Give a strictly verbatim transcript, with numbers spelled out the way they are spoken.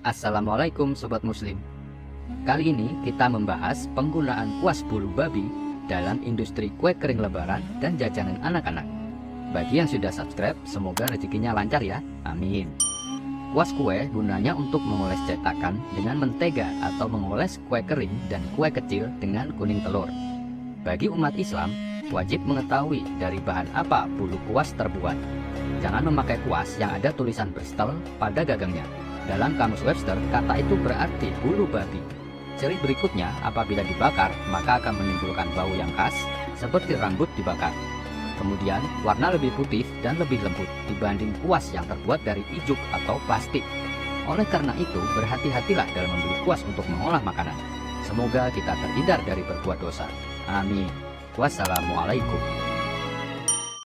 Assalamualaikum Sobat Muslim. Kali ini kita membahas penggunaan kuas bulu babi dalam industri kue kering lebaran dan jajanan anak-anak. Bagi yang sudah subscribe, semoga rezekinya lancar ya, amin. Kuas kue gunanya untuk mengoles cetakan dengan mentega atau mengoles kue kering dan kue kecil dengan kuning telur. Bagi umat Islam, wajib mengetahui dari bahan apa bulu kuas terbuat. Jangan memakai kuas yang ada tulisan Bristol pada gagangnya. Dalam kamus Webster, kata itu berarti bulu babi. Ciri berikutnya, apabila dibakar, maka akan menimbulkan bau yang khas, seperti rambut dibakar. Kemudian, warna lebih putih dan lebih lembut dibanding kuas yang terbuat dari ijuk atau plastik. Oleh karena itu, berhati-hatilah dalam membeli kuas untuk mengolah makanan. Semoga kita terhindar dari berbuat dosa. Amin. Wassalamualaikum.